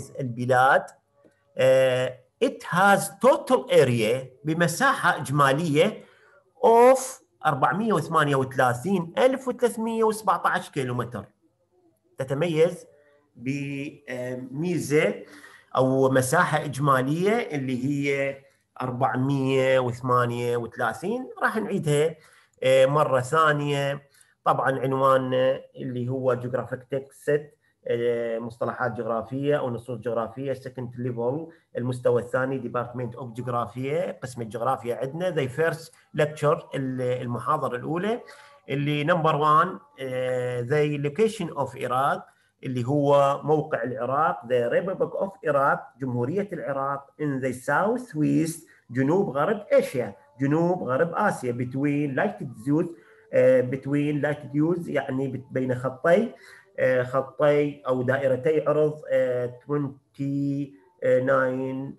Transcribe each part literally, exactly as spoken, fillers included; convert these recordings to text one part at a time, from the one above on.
البلاد. uh, it has total area بمساحة إجمالية of أربعمئة وثمانية وثلاثين ألف وثلاثمئة وسبعة عشر كيلومتر. تتميز بميزة أو مساحة إجمالية اللي هي أربعمئة وثمانية وثلاثين. راح نعيدها مرة ثانية. طبعا عنواننا اللي هو Geographic Text مصطلحات جغرافية أو نصوص جغرافية second level المستوى الثاني Department of Geography قسم الجغرافيا عندنا. The first lecture المحاضرة الأولى اللي نمبر واحد The location of Iraq اللي هو موقع العراق. The Republic of Iraq جمهورية العراق in the southwest جنوب غرب آسيا جنوب غرب آسيا between latitudes between latitudes يعني بين خطي خطي أو دائرتي عرض تسعة وعشرين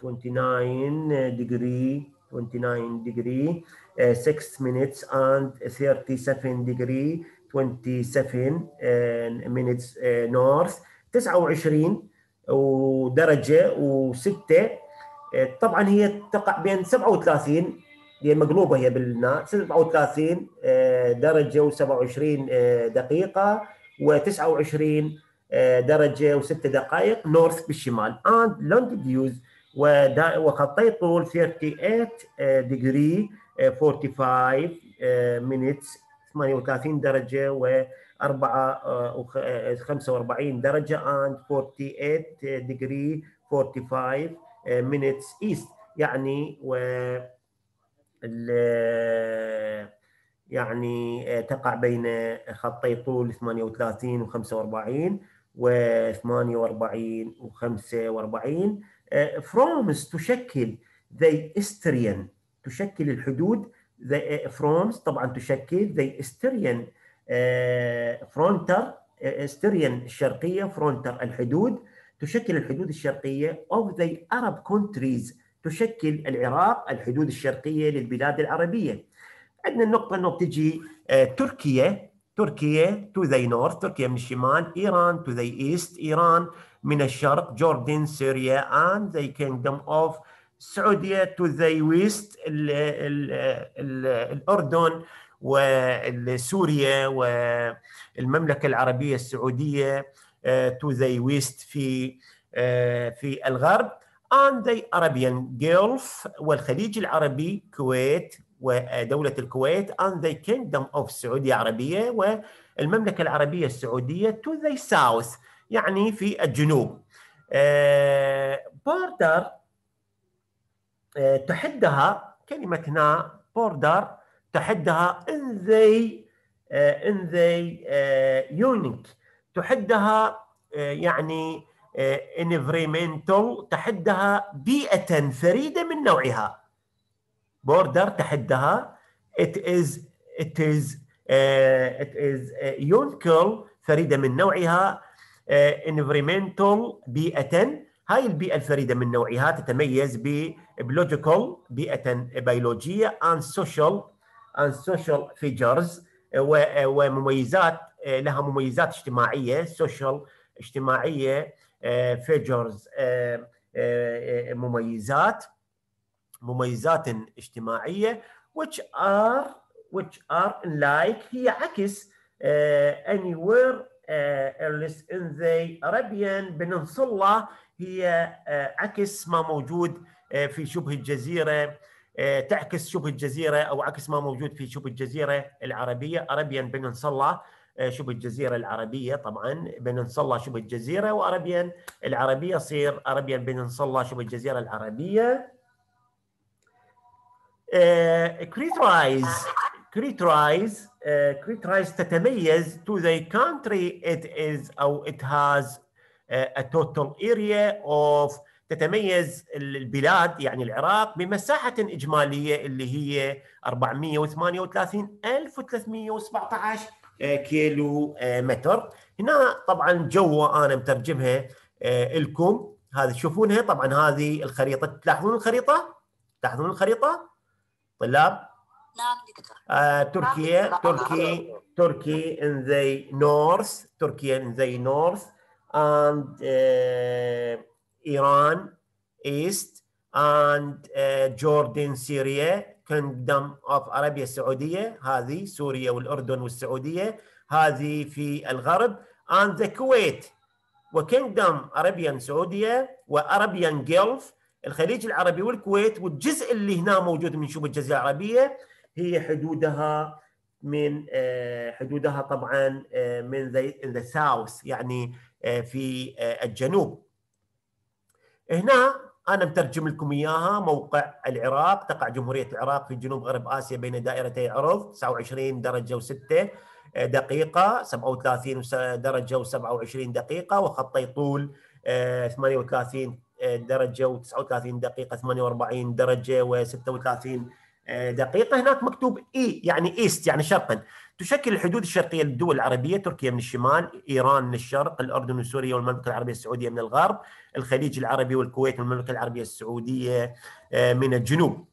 degree twenty-nine degree six minutes and thirty-seven degree twenty-seven minutes north تسعة وعشرين ودرجة وستة. طبعا هي تقع بين سبعة وثلاثين هي مقلوبة هي بالنا سبعة وثلاثين درجة وسبعة وعشرين دقيقة وتسعة وعشرين درجة وست دقائق نورث بالشمال and longitude وخطي طول thirty-eight degree forty-five minutes ثمانية وثلاثين درجة وخمسة وأربعين درجة and forty-eight degree forty-five minutes east يعني و يعني تقع بين خطي طول ثمانية وثلاثين وخمسة وأربعين وثمانية وأربعين وخمسة وأربعين. فرومز تشكل ذي استريان تشكل الحدود ذي فرومز طبعا تشكل ذي استريان فرونتر استريان الشرقية فرونتر الحدود تشكل الحدود الشرقية of the Arab countries تشكل العراق الحدود الشرقية للبلاد العربية. عندنا النقطة أنه بتجي تركيا تركيا to the north تركيا من الشمال إيران to the east إيران من الشرق جوردن سوريا and the kingdom of السعودية to the west ال ال ال الأردن وسوريا والمملكة العربية السعودية to the west في في الغرب and the Arabian Gulf والخليج العربي كويت ودولة الكويت and the kingdom of السعودية العربية والمملكة العربية السعودية to the south يعني في الجنوب. border تحدها كلمة هنا border تحدها in the in the unique تحدها يعني environmental تحدها بيئة فريدة من نوعها. border تحدها it is it is uh, it is unique فريدة من نوعها uh, environmental بيئة هاي البيئة الفريدة من نوعها تتميز ب biological بيئة بيولوجية and social and social features ومميزات لها مميزات اجتماعية social اجتماعية features مميزات مميزات اجتماعية which are which are like هي عكس uh, anywhere uh, else in the Arabian Peninsula هي uh, عكس ما موجود uh, في شبه الجزيرة uh, تعكس شبه الجزيرة أو عكس ما موجود في شبه الجزيرة العربية Arabian Peninsula uh, شبه الجزيرة العربية طبعا Peninsula شبه الجزيرة وأرابيان العربية صير Arabian Peninsula شبه الجزيرة العربية. كريترايز كريترايز كريترايز تتميز to the country it is أو it has a total area of تتميز البلاد يعني العراق بمساحة إجمالية اللي هي أربعمئة وثمانية وثلاثين ألف وثلاثمئة وسبعة عشر كيلو متر. هنا طبعا جوة أنا مترجمها لكم هذه تشوفونها طبعا هذه الخريطة تلاحظون الخريطة تلاحظون الخريطة طلاب؟ نعم دكتور. آه، تركيا تركي تركي in the north تركيا in the north and uh, Iran East and uh, Jordan Syria Kingdom of Arabia السعودية، هذه سوريا والأردن والسعودية، هذه في الغرب، and the Kuwait وكينجدم Arabian سعودية وأرابيان جلف الخليج العربي والكويت، والجزء اللي هنا موجود من شبه الجزيرة العربية هي حدودها من حدودها طبعا من the, the south يعني في الجنوب. هنا أنا مترجم لكم إياها. موقع العراق، تقع جمهورية العراق في جنوب غرب آسيا بين دائرتي عرض تسعة وعشرين درجة وستة دقيقة، سبعة وثلاثين درجة وسبعة وعشرين دقيقة، وخطي طول ثمانية وثلاثين درجة وتسعة وثلاثين دقيقة، ثمانية وأربعين درجة وستة وثلاثين دقيقة. هناك مكتوب إي يعني إيست يعني شرقا. تشكل الحدود الشرقية للدول العربية تركيا من الشمال، إيران من الشرق، الأردن وسوريا والمملكة العربية السعودية من الغرب، الخليج العربي والكويت والمملكة العربية السعودية من الجنوب.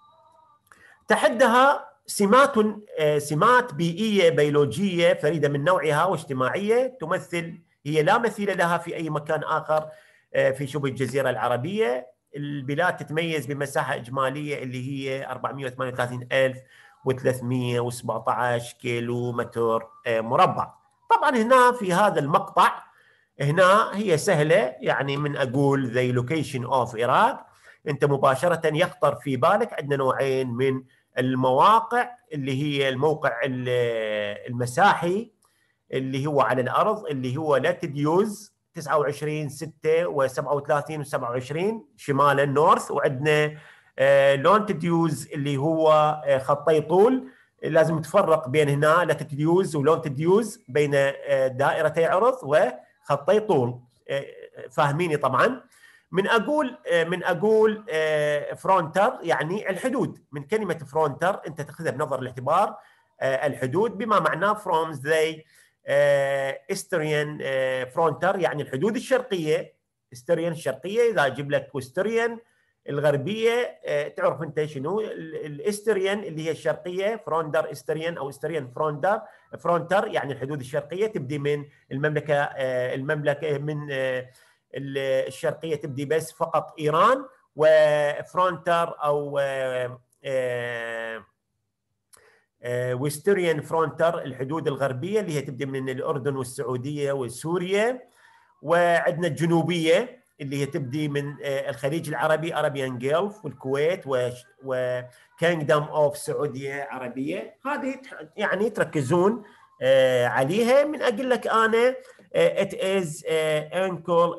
تحدها سمات سمات بيئية بيولوجية فريدة من نوعها واجتماعية تمثل هي لا مثيل لها في أي مكان آخر في شبه الجزيرة العربية. البلاد تتميز بمساحة إجمالية اللي هي أربعمئة وثمانية وثلاثين ألف وثلاثمئة وسبعة عشر كيلو متر مربع. طبعا هنا في هذا المقطع هنا هي سهلة، يعني من أقول the location of Iraq أنت مباشرة يخطر في بالك عندنا نوعين من المواقع، اللي هي الموقع المساحي اللي هو على الأرض اللي هو لاتيديوز تسعة وعشرين ستة وسبعة وثلاثين وسبعة وعشرين شمال النورث، وعندنا لونتيديوز اللي هو خطي طول. لازم تفرق بين هنا لاتيديوز ولونتيديوز بين دائرتي عرض وخطي طول، فاهميني طبعا. من اقول من اقول فرونتر يعني الحدود، من كلمه فرونتر انت تاخذها بنظر الاعتبار الحدود بما معناه from the استريان فرونتر يعني الحدود الشرقيه، استريان الشرقيه. اذا اجيب لك وستريان الغربيه تعرف انت شنو الاستريان اللي هي الشرقيه، فرونتر استريان او استريان فرونتر فرونتر يعني الحدود الشرقيه تبدي من المملكه المملكه من الشرقيه تبدي بس فقط ايران، وفرونتر او وستريان فرونتر الحدود الغربيه اللي هي تبدي من الاردن والسعوديه وسوريا، وعندنا الجنوبيه اللي هي تبدي من الخليج العربي ارابيان جلف والكويت وكينجدم اوف سعوديه عربيه. هذه يعني تركزون عليها. من اقول لك انا it is ankle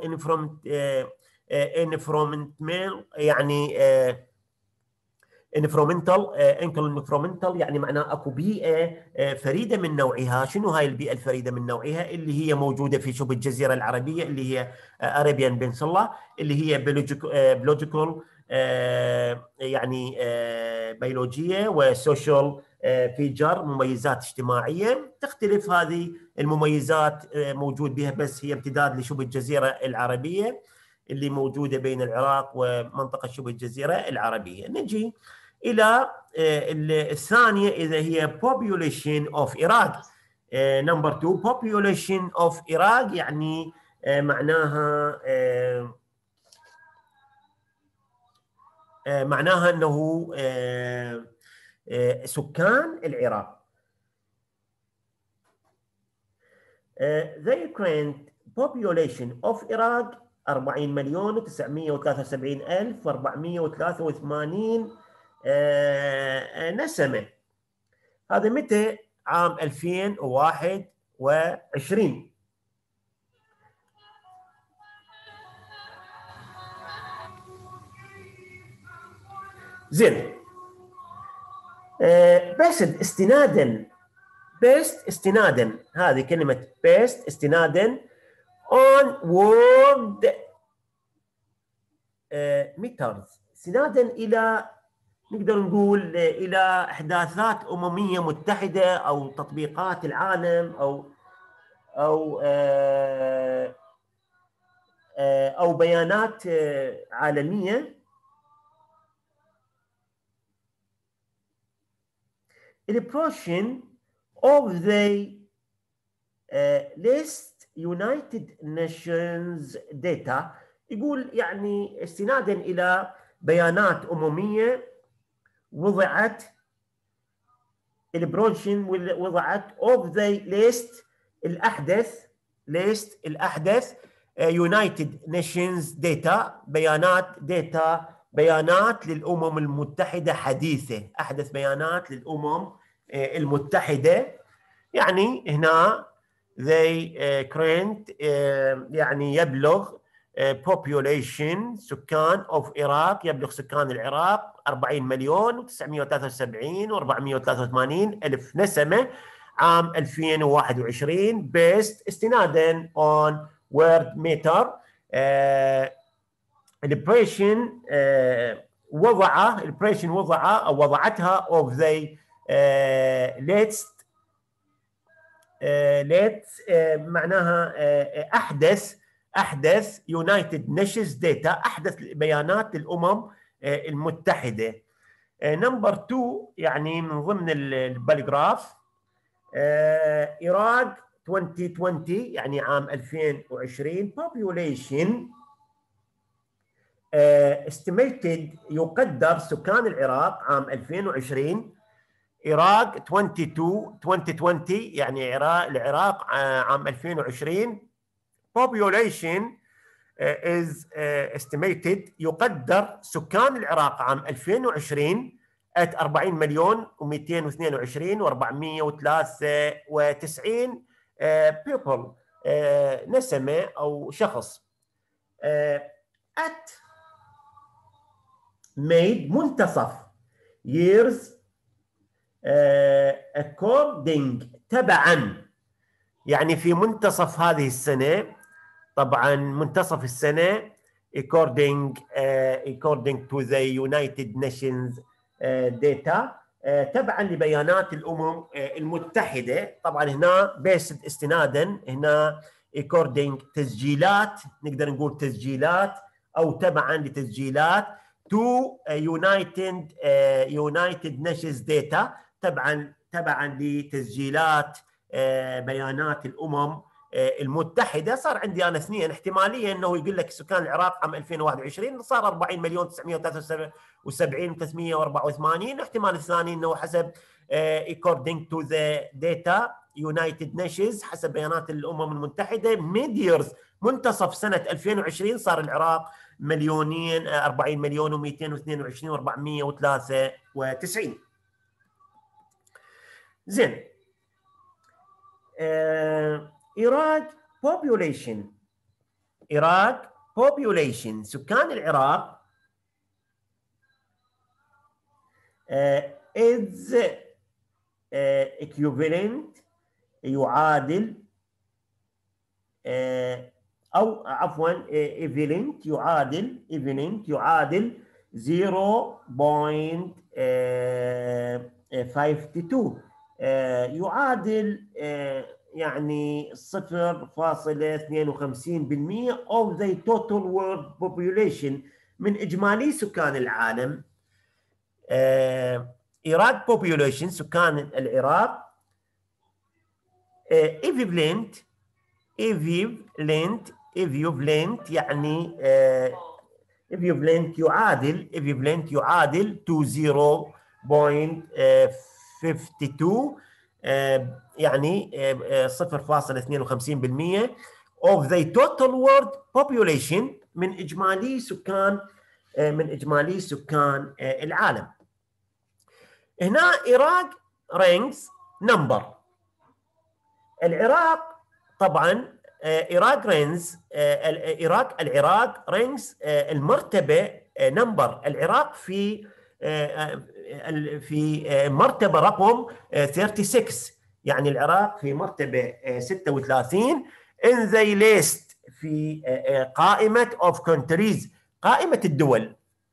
environmental يعني انفرومنتال انكل انفرومنتال يعني معناه اكو بيئه فريده من نوعها. شنو هاي البيئه الفريده من نوعها؟ اللي هي موجوده في شبه الجزيره العربيه اللي هي ارابيان بنسلا، اللي هي بيولوجيكال يعني بيولوجيه وسوشيال فيجر مميزات اجتماعيه. تختلف هذه المميزات موجود بها بس هي امتداد لشبه الجزيره العربيه اللي موجوده بين العراق ومنطقه شبه الجزيره العربيه. نجي الى الثانيه اذا هي population of Iraq. نمبر اثنين population of Iraq يعني معناها معناها انه سكان العراق. the current population of Iraq أربعين مليون وتسعمئة وثلاثة وسبعين ألف وأربعمئة وثلاثة وثمانين نسمة. هذا متى؟ عام ألفين وواحد وعشرين. زين. بس استنادا بيست استنادا هذه كلمة بيست استنادا on world meters، استنادا إلى نقدر نقول إلى إحداثات أممية متحدة أو تطبيقات العالم أو أو أو بيانات عالمية. the portion of the uh, list United Nations data. يقول يعني استنادا إلى بيانات أممية وضعت البرونشن وضعت of the list الأحدث list الأحدث United Nations data بيانات data بيانات للأمم المتحدة حديثة، أحدث بيانات للأمم المتحدة. يعني هنا they current يعني يبلغ population سكان of Iraq، يبلغ سكان العراق أربعين مليون وتسعمئة وثلاثة وسبعين وأربعمئة وثلاثة وثمانين ألف نسمة عام ألفين وواحد وعشرين based استنادا on Worldometer. البريشن وضع البريشن وضع أو وضعتها of the latest latest معناها أحدث أحدث United Nations data، أحدث بيانات الأمم المتحدة. نمبر اثنين يعني من ضمن البالغراف العراق ألفين وعشرين يعني عام ألفين وعشرين population estimated يقدر سكان العراق عام ألفين وعشرين العراق اثنين وعشرين يعني العراق عام ألفين وعشرين population is estimated يقدر سكان العراق عام ألفين وعشرين at أربعين مليون ومئتين واثنين وعشرين وأربعمئة وثلاثة وتسعين people نسمة أو شخص. at made منتصف years according تبعا يعني في منتصف هذه السنة، طبعا منتصف السنة according uh, according to the United Nations uh, data uh, تبعا لبيانات الأمم uh, المتحدة. طبعا هنا بيسد استنادا هنا according تسجيلات، نقدر نقول تسجيلات أو تبعا لتسجيلات to United uh, United Nations data تبعا تبعا لتسجيلات uh, بيانات الأمم المتحدة. صار عندي أنا اثنين احتمالية أنه يقول لك سكان العراق عام ألفين وواحد وعشرين صار أربعين مليون وتسعمئة وثلاثة وسبعين وثلاثمئة وأربعة وثمانين. احتمال الثاني أنه حسب according to the data United Nations حسب بيانات الأمم المتحدة mid years منتصف سنة ألفين وعشرين صار العراق مليونين أربعين مليون ومئتين واثنين وعشرين وأربعمئة وثلاثة وتسعين. زين العراق population العراق population سكان العراق uh, is uh, equivalent يعادل uh, أو عفوا uh, equivalent يعادل equivalent يعادل صفر فاصلة خمسة وخمسين uh, يعادل uh, يعني صفر فاصلة اثنين وخمسين بالمئة of the total world population من إجمالي سكان العالم. العراق uh, population سكان العراق uh, equivalent equivalent equivalent يعني uh, equivalent يعادل equivalent يعادل to صفر فاصلة خمسة وخمسين يعني صفر فاصلة اثنين وخمسين بالمئة of the total world population من إجمالي سكان من إجمالي سكان العالم. هنا العراق ranks number. العراق طبعا العراق ranks العراق العراق ranks المرتبة number. العراق في في مرتبة رقم ستة وثلاثين يعني العراق في مرتبة ستة وثلاثين in the list في قائمة of countries قائمة الدول.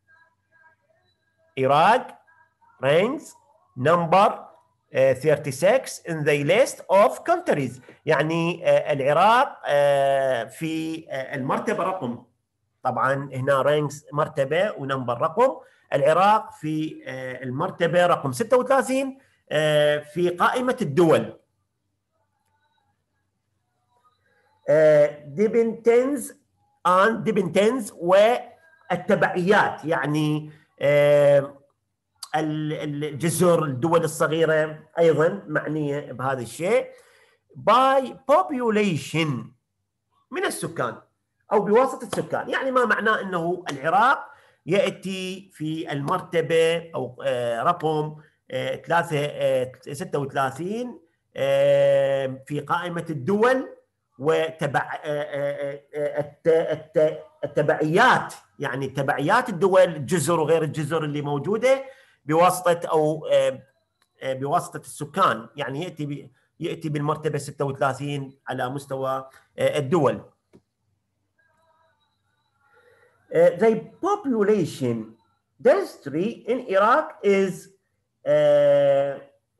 العراق ranks number ثلاثة وثلاثين in the list of countries يعني العراق في المرتبة رقم، طبعا هنا ranks مرتبة ونمبر رقم. العراق في المرتبة رقم ستة depends on depends والتبعيات، يعني آه الجزر الدول الصغيرة أيضا معنية بهذا الشيء. by population من السكان أو بواسطة السكان، يعني ما معناه أنه العراق يأتي في المرتبة أو رقم ستة وثلاثين في قائمة الدول، وتبع التبعيات، يعني تبعيات الدول الجزر وغير الجزر اللي موجودة بواسطة أو بواسطة السكان، يعني يأتي يأتي بالمرتبة ستة وثلاثين على مستوى الدول. The population density in Iraq is uh,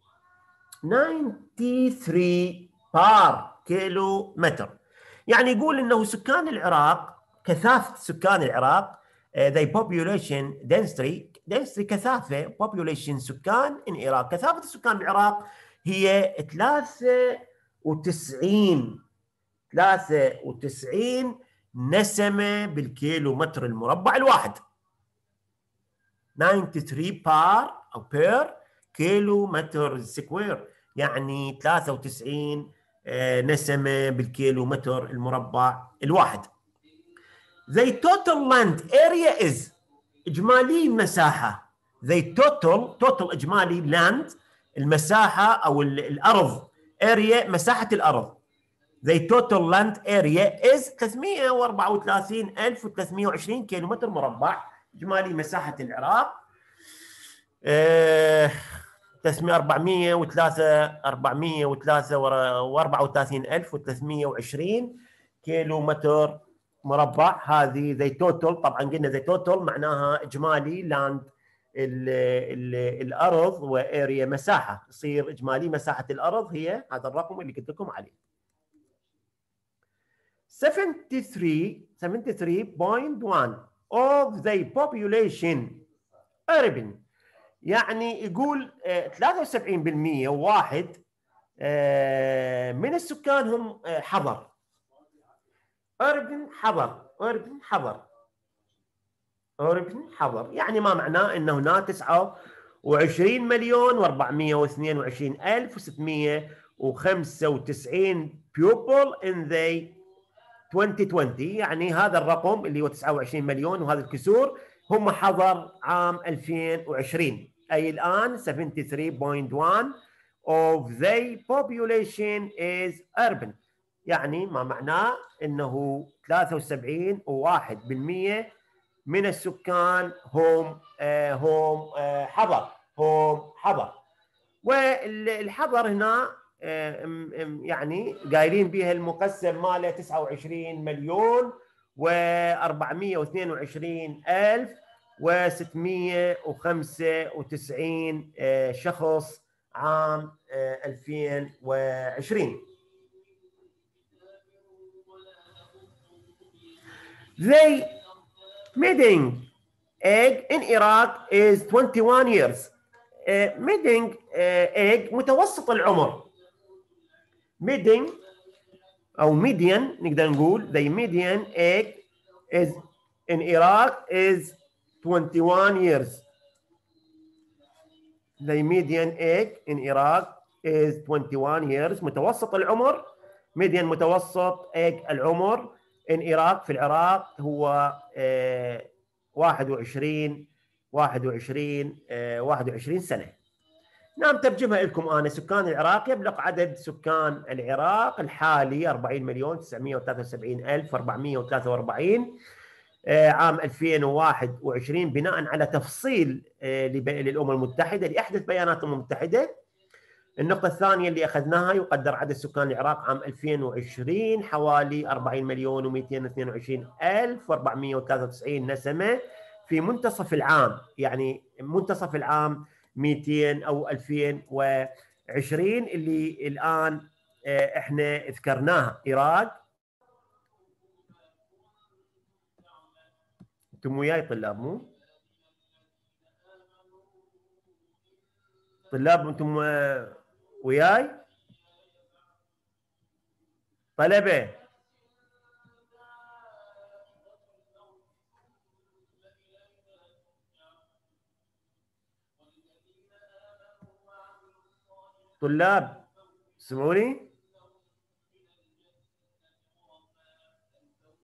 ninety-three بار كيلو متر، يعني يقول انه سكان العراق، كثافة سكان العراق uh, the population density density كثافة population سكان in Iraq، كثافة السكان بالعراق هي ثلاثة وتسعين ثلاثة وتسعين نسمة بالكيلو متر المربع الواحد. ثمانية وتسعين بار أو بير كيلو متر سكوير، يعني ثلاثة وتسعين نسمة بالكيلو متر المربع الواحد. The total land area is إجمالي المساحة. The total total إجمالي land المساحة أو الأرض، area مساحة الأرض. The total land area is ثلاثمئة وأربعة وثلاثين ألف وثلاثمئة وعشرين كيلومتر مربع، إجمالي مساحة العراق ثلاثمئة أربعمئة وثلاثة أربعمئة وثلاثة وأربعة وثلاثين ألف وثلاثمئة وعشرين كيلومتر مربع. هذه the total، طبعا قلنا the total معناها إجمالي land ال ال الأرض واريا مساحة، يصير إجمالي مساحة الأرض هي هذا الرقم اللي قلت لكم عليه. seventy-three point one of the population urban، يعني يقول ثلاثة وسبعين بالمئة واحد من السكان هم حضر. urban حضر urban حضر urban حضر، يعني ما معناه انه هناك تسعة وعشرين مليون وأربعمئة واثنين وعشرين ألف وستمئة وخمسة وتسعين people in the twenty twenty، يعني هذا الرقم اللي هو تسعة وعشرين مليون وهذا الكسور هم حضر عام ألفين وعشرين، أي الآن seventy-three point one of the population is urban، يعني ما معناه أنه ثلاثة وسبعين وواحد بالمئة من السكان هم آه هم آه حضر هم حضر. والحضر هنا يعني قايلين بها المقسم ماله تسعة وعشرين مليون وأربعمئة واثنين وعشرين ألف وستمئة وخمسة وتسعين شخص عام ألفين وعشرين. The mating age in Iraq is twenty-one years. ميدنج ايج متوسط العمر. ميدنج او ميديان نقدر نقول the median age is in Iraq is twenty-one years. The median age in Iraq is twenty-one years. متوسط العمر، ميديان متوسط age العمر in Iraq في العراق هو اه واحد وعشرين واحد وعشرين اه واحد وعشرين سنة. نعم ترجمها لكم أنا. سكان العراق يبلغ عدد سكان العراق الحالي أربعين مليون تسعمئة وثلاثة وسبعين ألف وأربعمئة وثلاثة وأربعين عام ألفين وواحد وعشرين بناء على تفصيل للأمم المتحدة لأحدث بيانات الأمم المتحدة. النقطة الثانية اللي أخذناها يقدر عدد سكان العراق عام ألفين وعشرين حوالي أربعين مليون ومئتين واثنين وعشرين ألف وأربعمئة وثلاثة وتسعين نسمة في منتصف العام، يعني منتصف العام مئتين أو ألفين وعشرين اللي الآن احنا ذكرناها. العراق انتم وياي طلاب؟ مو طلاب انتم وياي؟ طلبه طلاب سمعوني؟